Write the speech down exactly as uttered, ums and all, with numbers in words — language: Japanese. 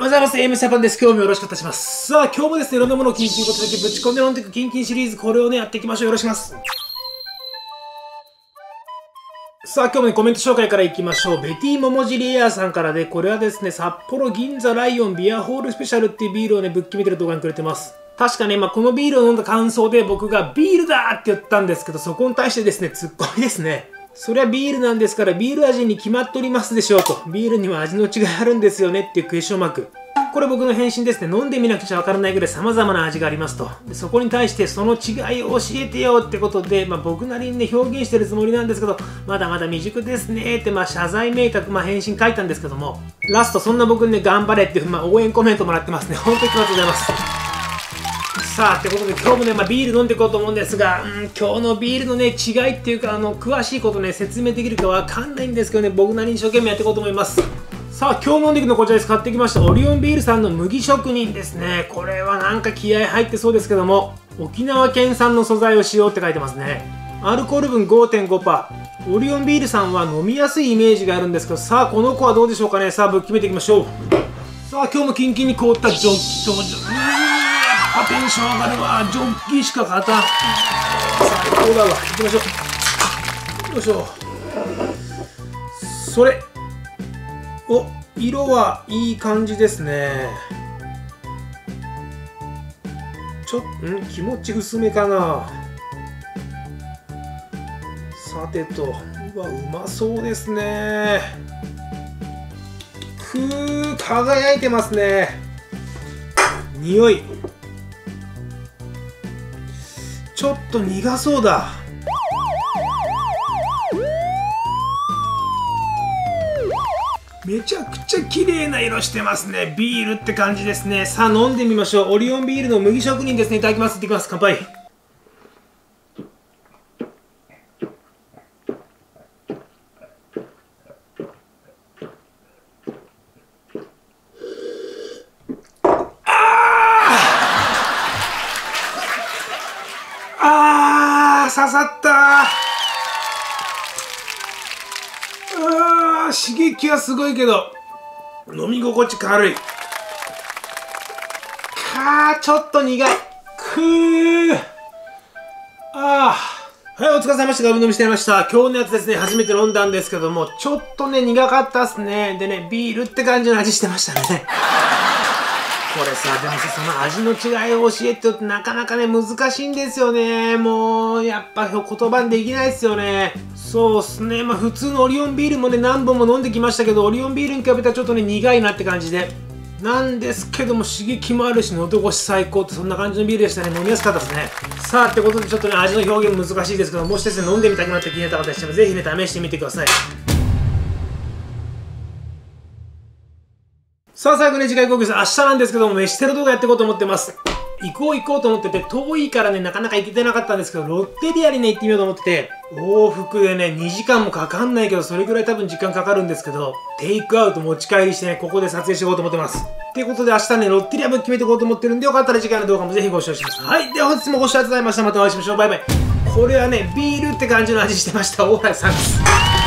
おはようございます。エーエム ジャパンです。今日もよろしくお願いします。さあ、今日もですね、いろんなものをキンキンことだけぶち込んで飲んでいくキンキンシリーズ、これをね、やっていきましょう。よろしくお願いします。さあ、今日もね、コメント紹介からいきましょう。ベティモモジリエアさんからで、これはですね、札幌銀座ライオンビアホールスペシャルっていうビールをね、ぶっ決めてる動画にくれてます。確かね、まあ、このビールを飲んだ感想で僕がビールだって言ったんですけど、そこに対してですね、ツッコミですね。そりゃビールなんですからビール味に決まっておりますでしょうと。ビールには味の違いあるんですよねっていうクエスチョンマーク。これ僕の返信ですね。飲んでみなくちゃわからないぐらい様々な味がありますと。でそこに対してその違いを教えてよってことで、まあ、僕なりにね表現してるつもりなんですけど、まだまだ未熟ですねってまあ謝罪めいたくまあ返信書いたんですけども、ラストそんな僕にね頑張れっていう、まあ、応援コメントもらってますね。本当にありがとうございます。さあ、ってことで今日もね、まあ、ビール飲んでいこうと思うんですが、うん、今日のビールのね、違いっていうか、あの、詳しいことね、説明できるかわかんないんですけどね、僕なりに一生懸命やっていこうと思います。さあ、今日飲んでいくのこちらです。買ってきました。オリオンビールさんの麦職人ですね。これはなんか気合入ってそうですけども、沖縄県産の素材を使用って書いてますね。アルコール分 ごてんごパーセント。オリオンビールさんは飲みやすいイメージがあるんですけど、さあ、この子はどうでしょうかね。さあ、ぶっ決めていきましょう。さあ、今日もキンキンに凍ったジョッキ登場。あ、テンション上がるわ。ジョッキしか勝たん。最高だわ。行きましょう。よいしょ。それ。お、色はいい感じですね。ちょっと、ん気持ち薄めかな。さてと、うわ、うまそうですね。くー、輝いてますね。匂い。ちょっと苦そうだ。めちゃくちゃ綺麗な色してますね。ビールって感じですね。さあ飲んでみましょう。オリオンビールの麦職人ですね。いただきます。いってきます。乾杯。あー、刺さったー。あー、刺激はすごいけど飲み心地軽い。かー、ちょっと苦い。くー。あー、はい、お疲れ様でした。ガブ飲みしてました。今日のやつですね、初めて飲んだんですけども、ちょっとね苦かったっすね。でね、ビールって感じの味してましたね。これさ、でもさ、その味の違いを教えてよってなかなかね、難しいんですよね。もう、やっぱ言葉にできないですよね。そうっすね。まあ普通のオリオンビールもね、何本も飲んできましたけど、オリオンビールに比べたらちょっとね、苦いなって感じで。なんですけども、刺激もあるし、喉越し最高って、そんな感じのビールでしたね。飲みやすかったですね。さあ、ってことでちょっとね、味の表現難しいですけど、もしですね、飲んでみたくなって気になった方でしたら、ぜひね、試してみてください。さあ最後ね、次回公開です。明日なんですけども、飯テロ動画やっていこうと思ってます。行こう行こうと思ってて、遠いからね、なかなか行けてなかったんですけど、ロッテリアにね、行ってみようと思ってて、往復でね、にじかんもかかんないけど、それぐらい多分時間かかるんですけど、テイクアウト持ち帰りしてね、ここで撮影していこうと思ってます。っていうことで明日ね、ロッテリアも決めていこうと思ってるんで、よかったら次回の動画もぜひご視聴します。はい。では本日もご視聴ありがとうございました。またお会いしましょう。バイバイ。これはね、ビールって感じの味してました。オーライさんです。